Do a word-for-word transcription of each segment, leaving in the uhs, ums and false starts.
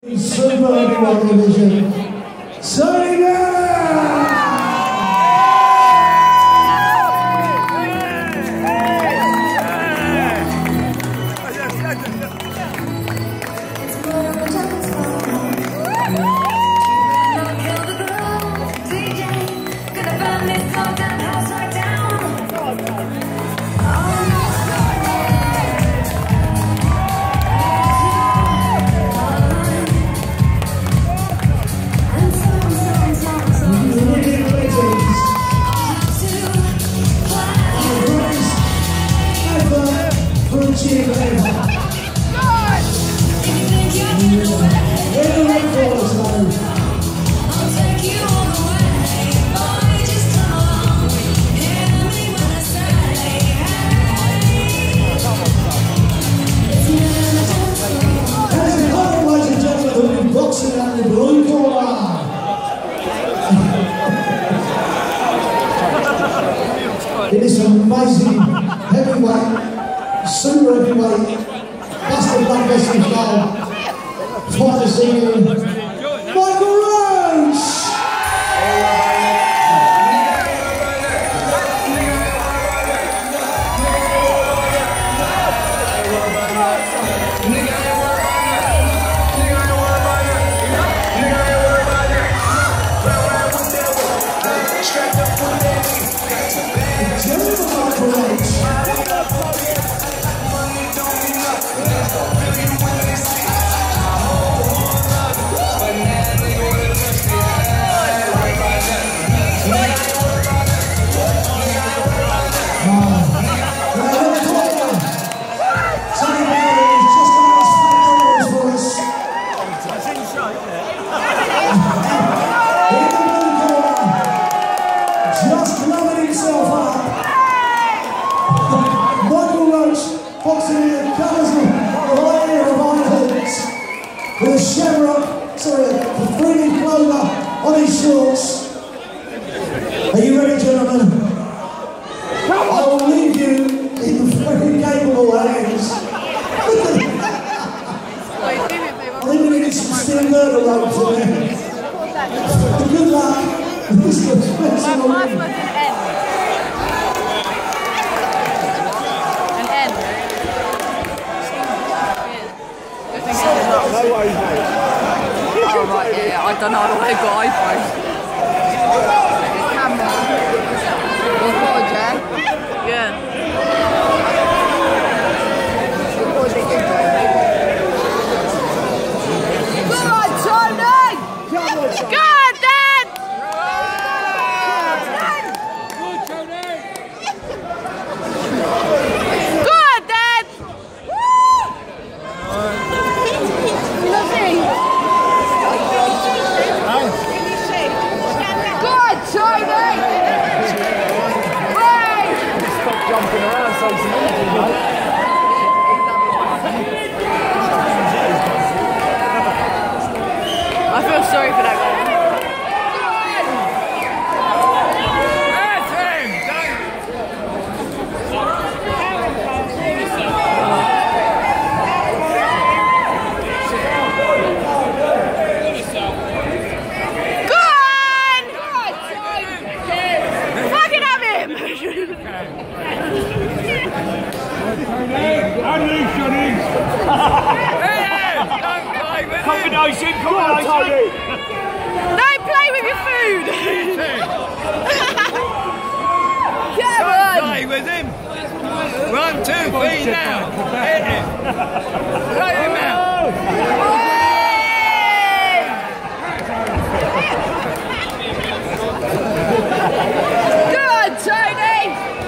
Super heavyweight division, Sonny Miller! It is an amazing heavyweight, super heavyweight, busted blood vessel style fighter scene, Michael Roach! Boxing in the colours of the layer of islands with a shamrock, sorry, a three-D clover on his shorts. Are you ready, gentlemen? I will leave you in very capable hands. I think we need some steel girdle ropes in there. Good luck. This is the special one. No worries, mate. Oh, right, yeah, yeah, I don't know, they've got iPhones. Camera. Record, yeah? Yeah. Come on, Tony! Go on, Dad! Good, Tony! Go on, Dad! Jumping around so easy, I feel sorry for that guy. Combination, combination! Don't play with your food! Come on! Play with him! One, two, three now! Hit him! Play him out! Good, Tony!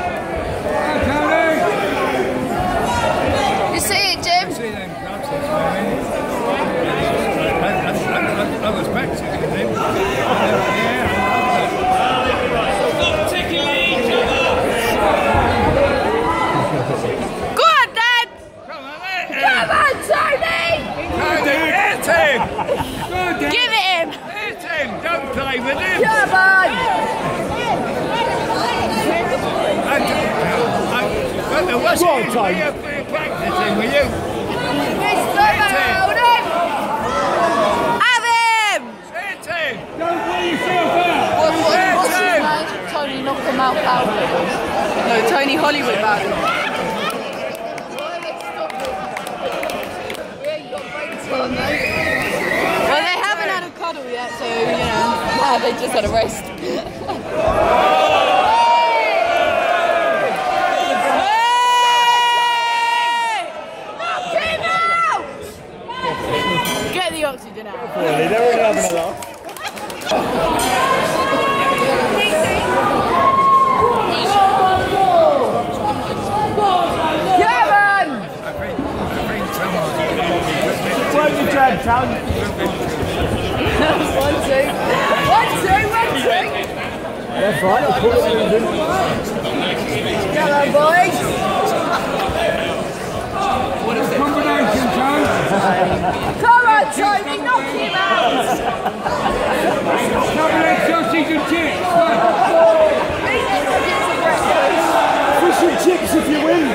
You see it, Jim? See them gloves, I was practicing with him. Yeah, stop tickling each other! Go on, Dad! Come on, hit him! Come on, Tony! Hit him! Give it him! Hit him! Don't play with him! Come on! Well, what's Go on, it? Tony. Were you practicing, were you? Mister Mahoney! on though. Well, they haven't had a cuddle yet, so, you know, yeah, they just had a rest. Get the oxygen out. Really, they're really having a laugh. Kevin! Where's the jab, Tom? One, two. One, two, one, two. That's right, of course it is. Come on, boys. Combination, Tom. Come on, Tony, knock him out. Double egg sausage and chips. Fish and chips if you win.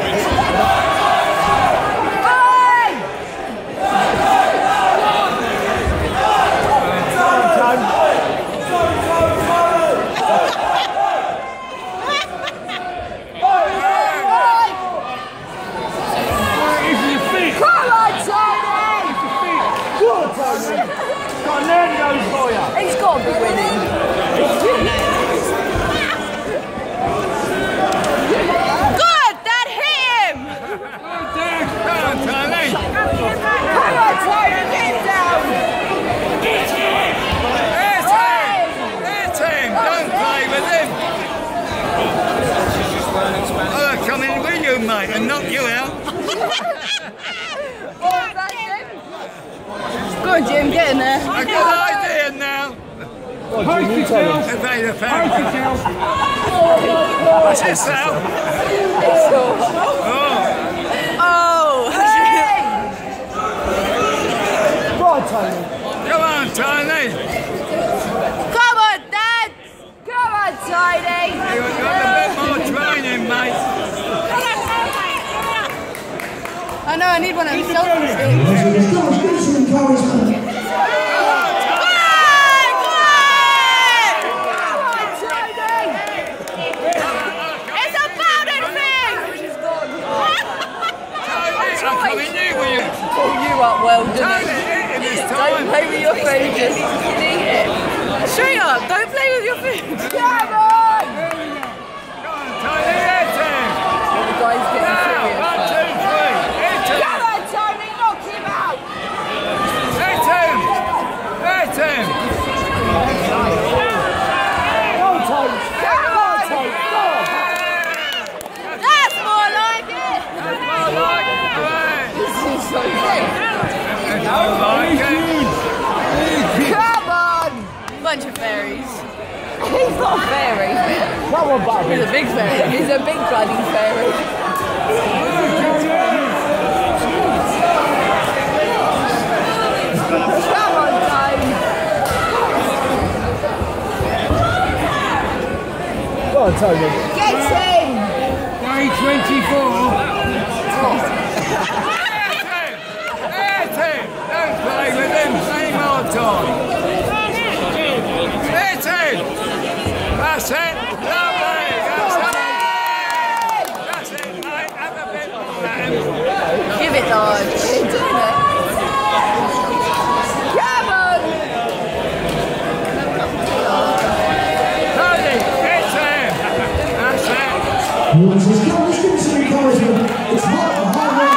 He's got to be winning. Good, that hit him! Come on, Tony. Come on, Tony, get him down! Hit him! Hit him! Don't play with him! I'll come in with you, mate, and knock you out. Oh, that's him. Go on, Jim, get in there. A good idea now. Post yourself. Evade the Post fan. yourself. What's yourself? Oh! Hey! Right, Tony. Come on, Tony. Come on, Dad! Come on, Tony! You've got a bit more training, mate. I know, I need one of those selfie sticks. Let's go, let's give some encouragement. Up well, doesn't Tony, it? hit him this Don't time. play with your food, just eat it. Straight up, don't play with your food. Come on! Come on, Tony, hit him. The guy's getting serious. One, two, three. Hit him. Come on, Tony, knock him out! Hit him. Hit him. Go, Tony. Come on! That's more like it! That's more like it. This is so good. That's more like it. Come on! Bunch of fairies. He's not a fairy. Come on, Bobby. He's a big fairy. He's a big bloody fairy. Come on, Tony. Go on, Tony. Get him! Day twenty-four. Hit him. Don't play with him. Any more time. Hit him. That's it. Lovely. That's it. That's it, mate. Have a bit more at him. Give it, Dodge. You're doing it. Come on! Tony, hit him. That's it. Let's go, let's give some encouragement. It's hard, hard work.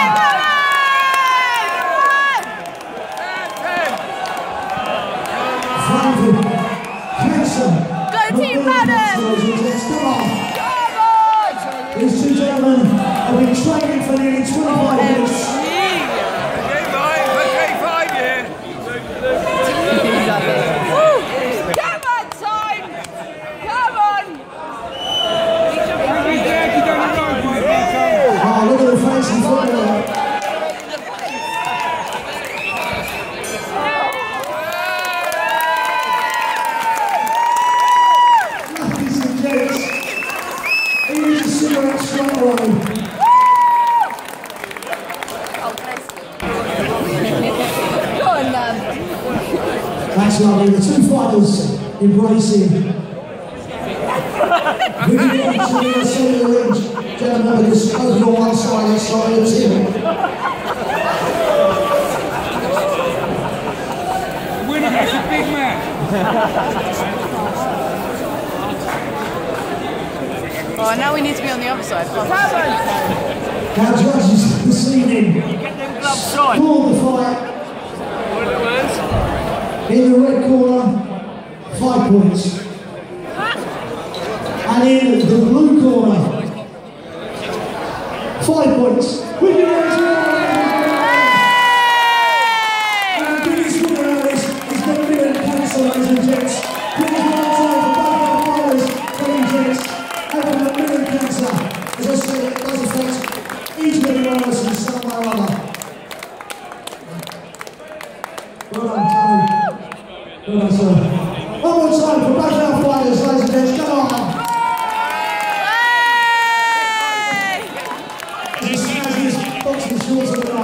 Franklin, Hanson. Go team, Madden! Come on. Come on! These two gentlemen have been training for nearly twenty-five minutes. Get right for thirty-five years. Come on, time! Come on! Oh, look at the fancy football. Ladies and gents, here is a cigarette strong road. Oh, bless you. Go on, Nam. That's lovely. The two fighters embracing. We can get to the center of the ring, gentlemen, because over on one side, that side is here. Oh, now we need to be on the other side. Our judges this evening scored the fight. In the red corner, five points. And in the blue corner, five points. With you guys, and the biggest winner out of this is going to be a cancer, ladies and gents. Please one time for both our fighters, ladies and gents. Having a million cancer, as I said, it does affect each and every one of us in some way or other. Well done, Tony. Well done, sir. One more time for both our fighters, ladies and gents. Come on. As he snags his boxing shorts at the